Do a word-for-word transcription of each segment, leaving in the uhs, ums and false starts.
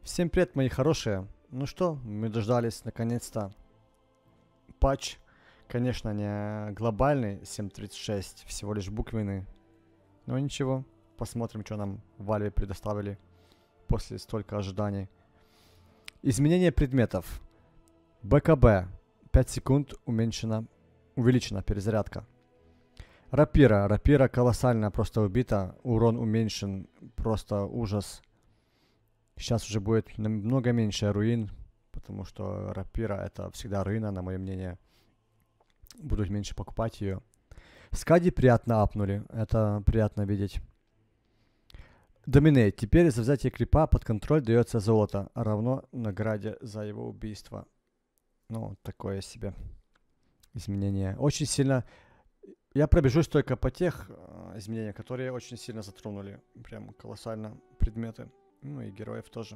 Всем привет, мои хорошие. Ну что, мы дождались наконец-то патч. Конечно, не глобальный семь тридцать шесть, всего лишь буквенный. Но ничего, посмотрим, что нам Valve предоставили после столько ожиданий. Изменение предметов. БКБ. пять секунд уменьшена, увеличена перезарядка. Рапира. Рапира колоссально просто убита. Урон уменьшен. Просто ужас. Сейчас уже будет намного меньше руин, потому что рапира это всегда руина, на мое мнение. Буду меньше покупать ее. Скади приятно апнули, это приятно видеть. Доминейт. Теперь за взятие крипа под контроль дается золото, равно награде за его убийство. Ну, такое себе изменение. Очень сильно... Я пробежусь только по тех э, изменениям, которые очень сильно затронули. Прям колоссально предметы. Ну и героев тоже.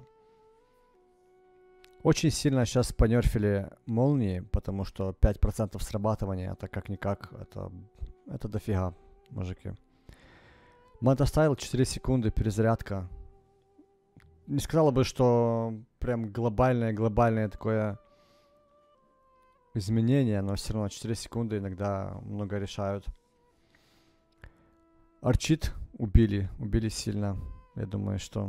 Очень сильно сейчас понерфили молнии, потому что пять процентов срабатывания, это как-никак, это, это дофига, мужики. Мотостайл четыре секунды, перезарядка. Не сказала бы, что прям глобальное-глобальное такое изменение, но все равно четыре секунды иногда много решают. Арчит убили, убили сильно. Я думаю, что...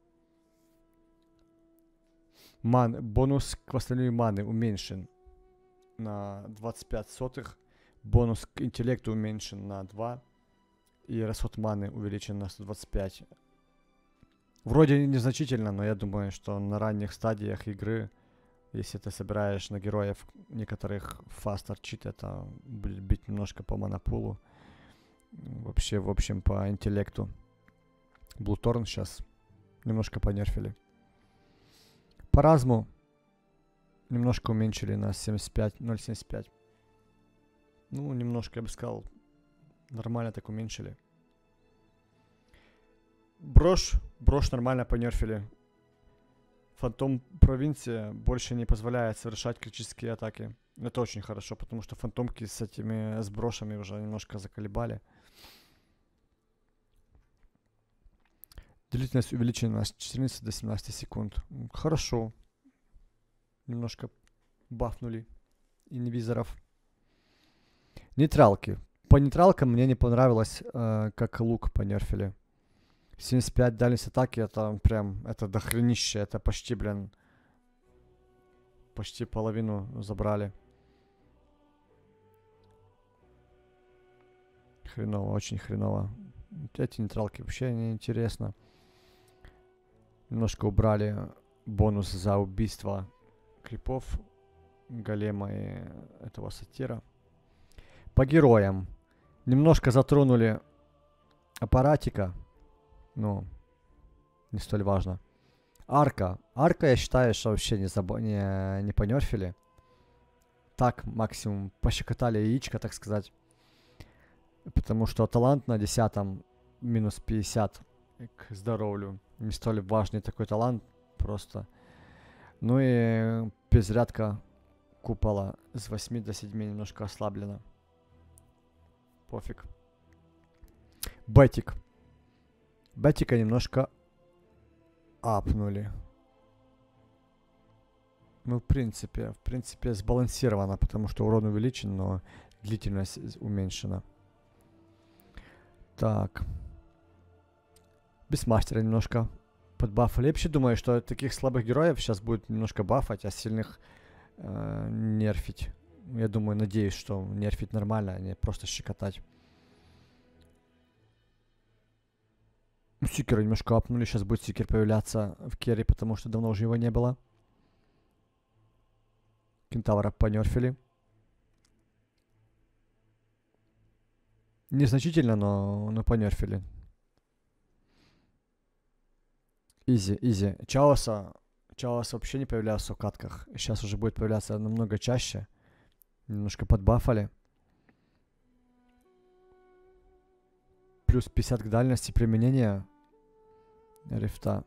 Ман, бонус к восстановлению маны уменьшен на двадцать пять сотых. Бонус к интеллекту уменьшен на два. И расход маны увеличен на сто двадцать пять. Вроде незначительно, но я думаю, что на ранних стадиях игры, если ты собираешь на героев некоторых фаст арчит, это будет бить немножко по монопулу. Вообще, в общем, по интеллекту. Блуторн сейчас немножко понерфили. По разму немножко уменьшили на семьдесят пять, ноль семьдесят пять. Ну, немножко, я бы сказал, нормально так уменьшили. Брошь, брошь нормально понерфили. Фантом провинция больше не позволяет совершать критические атаки. Это очень хорошо, потому что фантомки с этими, с брошами уже немножко заколебали. Длительность увеличена с четырнадцати до семнадцати секунд. Хорошо. Немножко бафнули инвизоров. Нейтралки. По нейтралкам мне не понравилось, э, как лук понерфили. семьдесят пять дальность атаки, это прям, это дохренище. Это почти, блин, почти половину забрали. Хреново, очень хреново. Эти нейтралки вообще не интересно. Немножко убрали бонус за убийство крипов, голема и этого сатира. По героям. Немножко затронули аппаратика. Ну, не столь важно. Арка. Арка, я считаю, что вообще не, забо- не, не понерфили. Так, максимум пощекотали яичко, так сказать. Потому что талант на десятом минус пятьдесят к здоровью. Не столь важный такой талант просто. Ну и перезарядка купола с восьми до семи немножко ослаблена. Пофиг. Бетик. Бетика немножко апнули. Ну, в принципе, в принципе, сбалансировано, потому что урон увеличен, но длительность уменьшена. Так. Бисмастера немножко подбафали. Я вообще думаю, что таких слабых героев сейчас будет немножко бафать, а сильных э, нерфить. Я думаю, надеюсь, что нерфить нормально, а не просто щекотать. Сикера немножко апнули. Сейчас будет сикер появляться в керри, потому что давно уже его не было. Кентавра понерфили. Незначительно, но, но понерфили. Изи, изи. Чаоса. Чаос вообще не появлялся в катках. Сейчас уже будет появляться намного чаще. Немножко подбафали. Плюс пятьдесят к дальности применения рифта.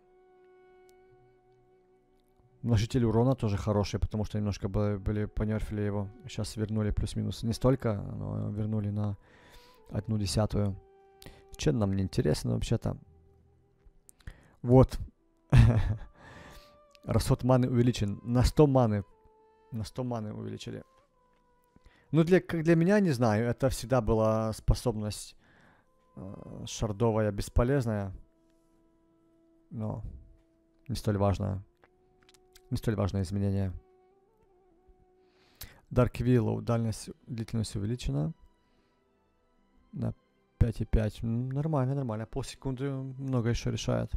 Множитель урона тоже хороший, потому что немножко были, были понерфили его. Сейчас вернули плюс-минус. Не столько, но вернули на одну десятую. Че нам не интересно вообще-то. Вот. Расход маны увеличен. На сто маны. На сто маны увеличили. Ну, для, как для меня, не знаю, это всегда была способность э, шардовая, бесполезная. Но не столь важное. Не столь важное изменение. Dark Willow. Дальность, длительность увеличена. На пять и пять. Нормально, нормально. Полсекунды много еще решает.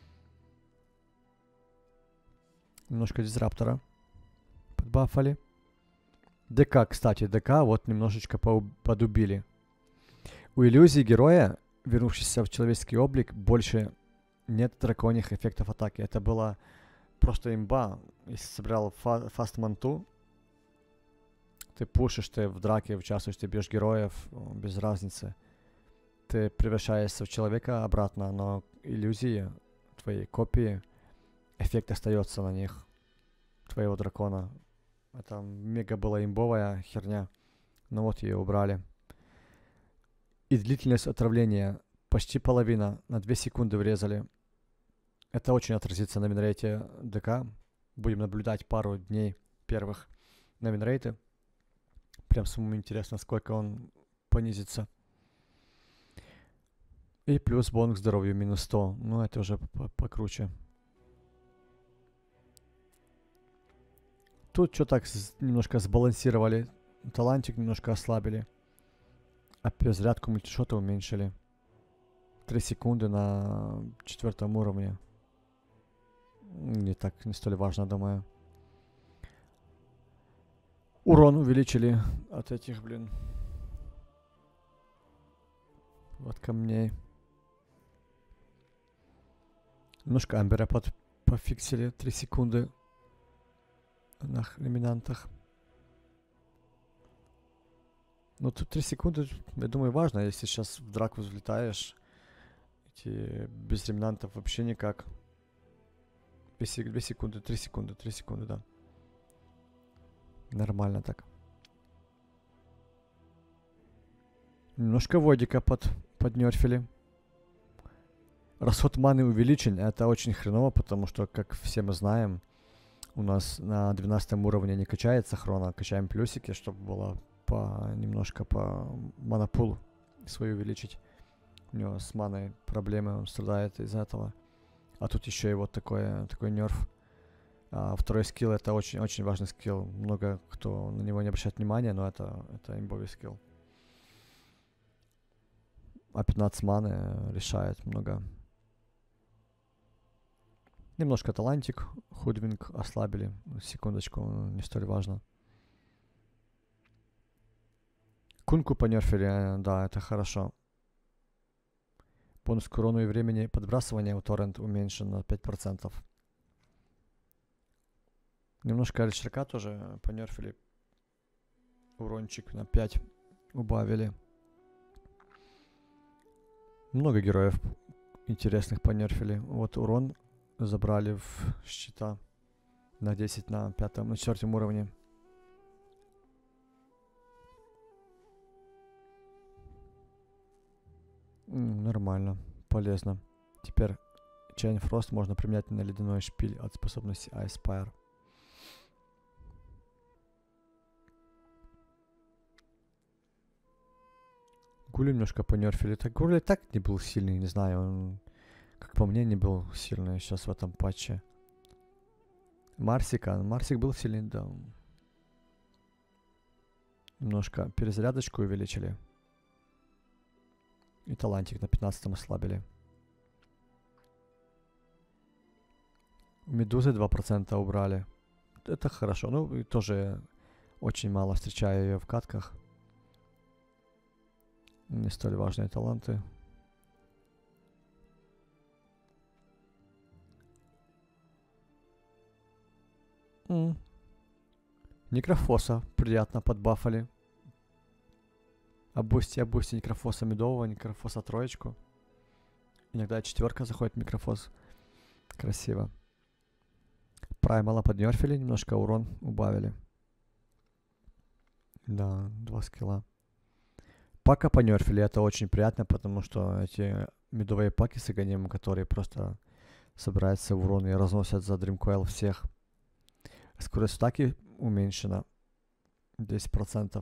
Немножко дизраптора подбафали. ДК, кстати, ДК вот немножечко подубили. У иллюзии героя, вернувшись в человеческий облик, больше нет драконьих эффектов атаки. Это была просто имба. Если собрал фа фаст манту, ты пушишь, ты в драке участвуешь, ты бьешь героев, без разницы. Ты превращаешься в человека обратно, но иллюзии, твои копии, эффект остается на них, твоего дракона. Это мега была имбовая херня. Ну вот ее убрали. И длительность отравления почти половина. На две секунды врезали. Это очень отразится на винрейте ДК. Будем наблюдать пару дней первых на винрейты. Прям самому интересно, сколько он понизится. И плюс бонус к здоровью минус сто. Ну это уже покруче. Тут что так немножко сбалансировали. Талантик немножко ослабили. А перезарядку мультишота уменьшили. три секунды на четвертом уровне. Не так, не столь важно, думаю. Урон увеличили от этих, блин. Вот камней. Немножко амбера под, пофиксили. три секунды. На номинантах. Ну, тут три секунды, я думаю, важно. Если сейчас в драку взлетаешь, эти без ремнантов вообще никак. две секунды, три секунды, три секунды, да. Нормально так. Немножко водика под, поднерфили. Расход маны увеличен. Это очень хреново, потому что, как все мы знаем, у нас на двенадцатом уровне не качается хрона, качаем плюсики, чтобы было по немножко по манапулу свою увеличить. У него с маной проблемы, он страдает из-за этого. А тут еще и вот такой, такой нерф. А второй скилл это очень-очень важный скилл. Много кто на него не обращает внимания, но это, это имбовый скилл. А пятнадцать маны решает много. Немножко талантик, худвинг ослабили. Секундочку, не столь важно. Кунку понерфили, да, это хорошо. Бонус к урону и времени подбрасывания у торрент уменьшен на пять процентов. Немножко альшерка тоже понерфили. Урончик на пять убавили. Много героев интересных понерфили. Вот урон забрали в щита на десять на пятом, на четвертом уровне. М, нормально, полезно. Теперь Chain Frost можно применять на ледяной шпиль от способности Ice Spire. Гули немножко понерфили. Так Гули так не был сильный, не знаю, он, как по мне, не был сильный сейчас в этом патче. Марсика, Марсик был сильный, да. Немножко перезарядочку увеличили. И талантик на пятнадцатом ослабили. Медузы два процента убрали. Это хорошо. Ну, и тоже очень мало встречаю ее в катках. Не столь важные таланты. М. Некрофоса приятно подбафали. Обусти, обусти некрофоса медового, некрофоса троечку. Иногда четверка заходит микрофос. Красиво. Праймала поднерфили, немножко урон убавили. Да, два скилла. Пака понерфили, это очень приятно, потому что эти медовые паки с агонимом, которые просто собирается в урон и разносят за Dream Coil всех. Скорость атаки уменьшена. десять процентов.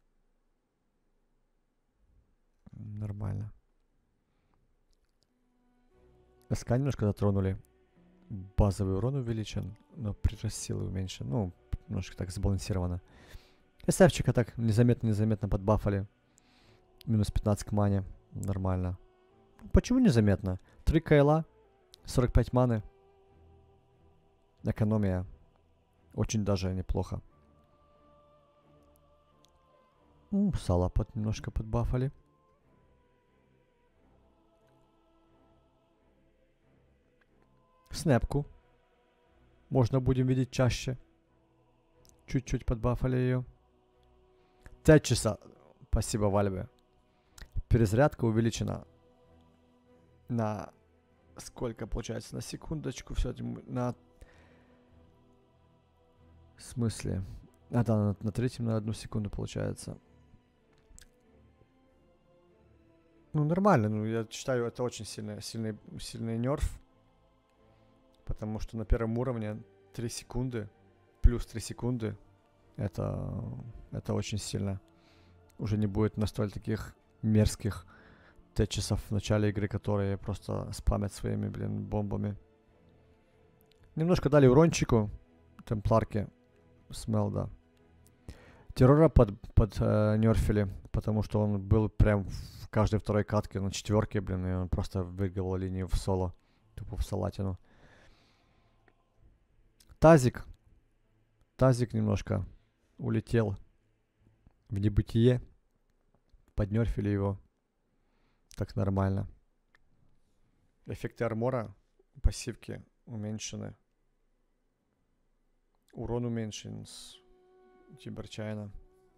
Нормально. СК немножко затронули. Базовый урон увеличен, но прирост силы уменьшен. Ну, немножко так сбалансировано. эс-эфчика так незаметно-незаметно подбафали. Минус пятнадцать к мане. Нормально. Почему незаметно? три кайла, сорок пять маны. Экономия. Очень даже неплохо. Ну, сало под, немножко подбафали. Снэпку. Можно будем видеть чаще. Чуть-чуть подбафали ее. Тэтчеса. Спасибо, Вальве. Перезарядка увеличена. На сколько получается? На секундочку. Все, на... В смысле? А, да, на, на третьем на одну секунду получается. Ну, нормально. Ну, я считаю, это очень сильный, сильный, сильный нерф. Потому что на первом уровне три секунды, плюс три секунды, это, это очень сильно. Уже не будет настолько таких мерзких тэтчесов в начале игры, которые просто спамят своими, блин, бомбами. Немножко дали урончику темпларке Смелда. Террора под, под э, нерфили, потому что он был прям в каждой второй катке на четверке, блин, и он просто выигрывал линию в соло, тупо в салатину. Тазик. Тазик немножко улетел в небытие. Поднерфили его. Так нормально. Эффекты армора, пассивки уменьшены. Урон уменьшен с Тиберчайна.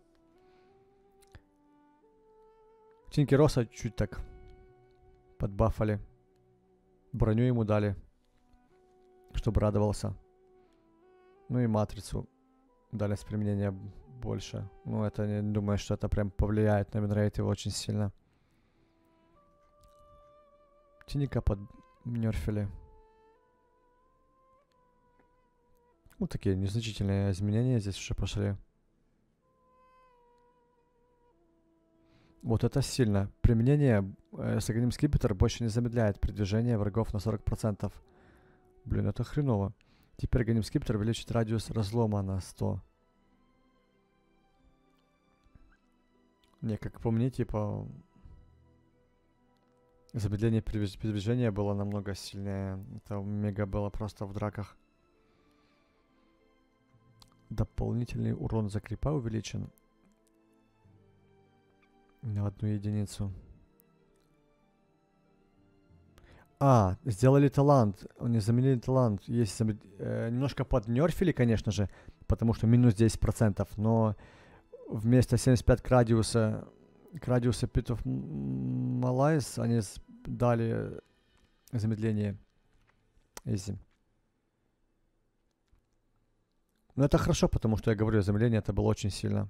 Тинкероса чуть так подбафали. Броню ему дали, чтобы радовался. Ну и матрицу дали с применения больше. Ну, это не думаю, что это прям повлияет на винрейт его очень сильно. Тиника поднерфили. Ну, такие незначительные изменения здесь уже пошли. Вот это сильно. Применение э, с огнем скипетр больше не замедляет передвижение врагов на сорок процентов. Блин, это хреново. Теперь Ганим Скиптер увеличит радиус разлома на сто. Не, как по мне, типа... Замедление передвижения было намного сильнее. Это мега было просто в драках. Дополнительный урон за крипа увеличен. На одну единицу. А, сделали талант. Они заменили талант. Есть замед... э, немножко поднерфили, конечно же, потому что минус десять процентов, но вместо семьдесят пять к радиуса, к радиусу Pit of Malice они дали замедление. Easy. Но это хорошо, потому что я говорю, замедление это было очень сильно.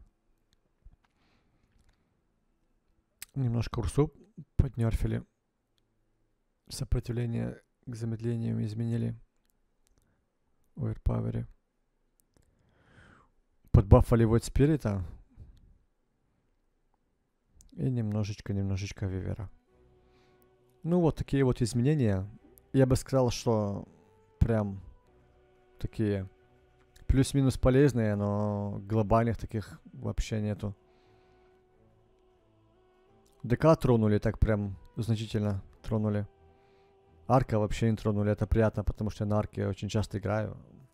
Немножко урсу поднерфили. Сопротивление к замедлению изменили. Overpower. Подбафали Void Spirit. И немножечко, немножечко Вивера. Ну вот такие вот изменения. Я бы сказал, что прям такие плюс-минус полезные, но глобальных таких вообще нету. ДК тронули, так прям значительно тронули. Арка вообще не тронули, это приятно, потому что я на арке очень часто играю.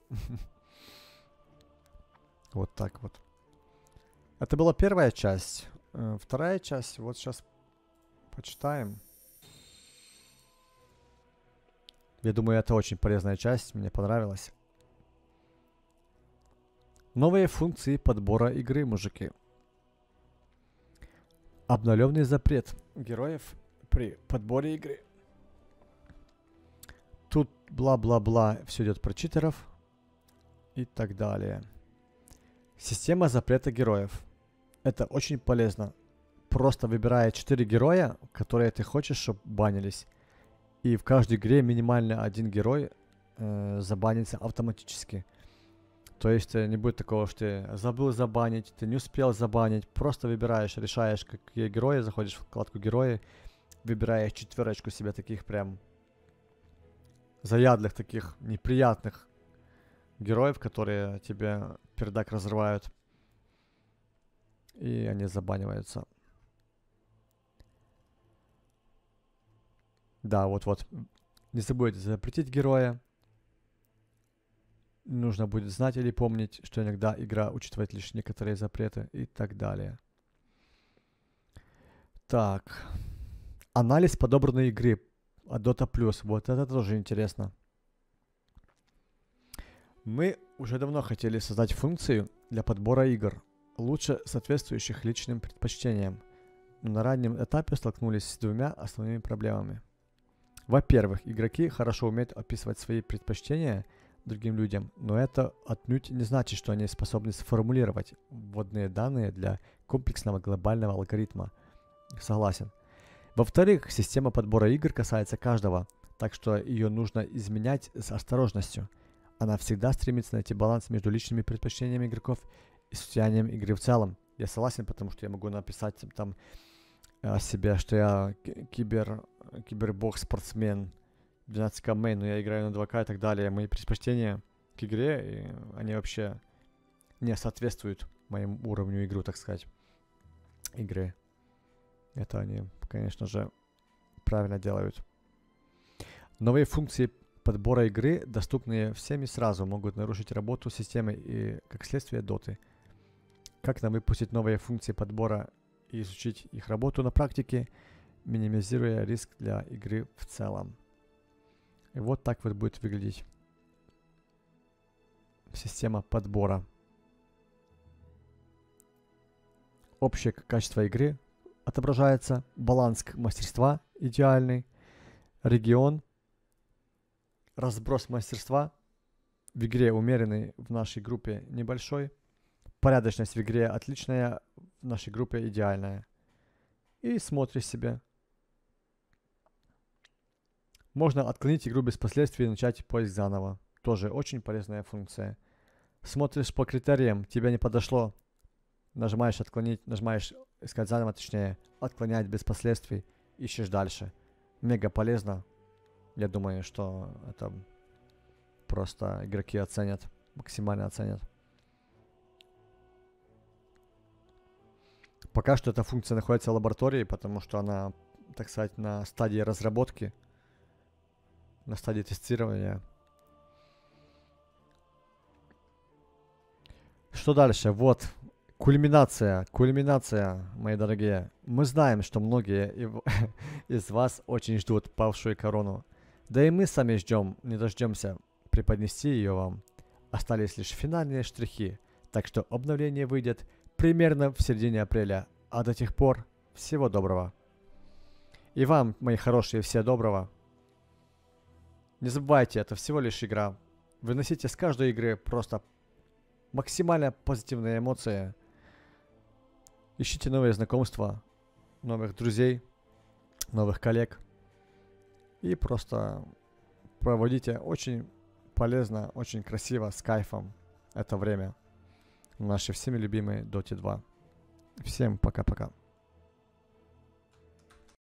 Вот так вот. Это была первая часть. Вторая часть, вот сейчас почитаем. Я думаю, это очень полезная часть, мне понравилась. Новые функции подбора игры, мужики. Обновленный запрет героев при подборе игры. Тут бла-бла-бла, все идет про читеров и так далее. Система запрета героев. Это очень полезно. Просто выбирая четыре героя, которые ты хочешь, чтобы банились. И в каждой игре минимально один герой э, забанится автоматически. То есть э, не будет такого, что ты забыл забанить, ты не успел забанить. Просто выбираешь, решаешь, какие герои, заходишь в вкладку герои, выбираешь четверочку себе таких прям заядлых, таких неприятных героев, которые тебе пердак разрывают. И они забаниваются. Да, вот-вот. Не забудьте запретить героя. Нужно будет знать или помнить, что иногда игра учитывает лишь некоторые запреты и так далее. Так. Анализ подобранной игры от Dota Plus. Вот это тоже интересно. Мы уже давно хотели создать функцию для подбора игр, лучше соответствующих личным предпочтениям. Но на раннем этапе столкнулись с двумя основными проблемами. Во-первых, игроки хорошо умеют описывать свои предпочтения другим людям, но это отнюдь не значит, что они способны сформулировать вводные данные для комплексного глобального алгоритма. Согласен. Во-вторых, система подбора игр касается каждого, так что ее нужно изменять с осторожностью. Она всегда стремится найти баланс между личными предпочтениями игроков и состоянием игры в целом. Я согласен, потому что я могу написать там о себе, что я кибер, кибербокс-спортсмен, двенадцать ка мейн, но я играю на два ка и так далее. Мои предпочтения к игре, и они вообще не соответствуют моему уровню игры, так сказать, игры. Это они, конечно же, правильно делают. Новые функции подбора игры, доступные всем и сразу, могут нарушить работу системы и, как следствие, доты. Как нам выпустить новые функции подбора и изучить их работу на практике, минимизируя риск для игры в целом. И вот так вот будет выглядеть система подбора. Общее качество игры отображается, баланс мастерства идеальный, регион, разброс мастерства в игре умеренный, в нашей группе небольшой, порядочность в игре отличная, в нашей группе идеальная. И смотришь себе. Можно отклонить игру без последствий и начать поиск заново. Тоже очень полезная функция. Смотришь по критериям, тебе не подошло, нажимаешь отклонить, нажимаешь искать заново, точнее, отклонять без последствий, ищешь дальше. Мега полезно. Я думаю, что это просто игроки оценят, максимально оценят. Пока что эта функция находится в лаборатории, потому что она, так сказать, на стадии разработки, на стадии тестирования. Что дальше? Вот, кульминация, кульминация, мои дорогие. Мы знаем, что многие из вас очень ждут павшую корону. Да и мы сами ждем, не дождемся преподнести ее вам. Остались лишь финальные штрихи, так что обновление выйдет примерно в середине апреля. А до тех пор всего доброго. И вам, мои хорошие, всего доброго. Не забывайте, это всего лишь игра. Выносите с каждой игры просто максимально позитивные эмоции. Ищите новые знакомства, новых друзей, новых коллег. И просто проводите очень полезно, очень красиво, с кайфом это время в нашей всеми любимой Доте два. Всем пока-пока.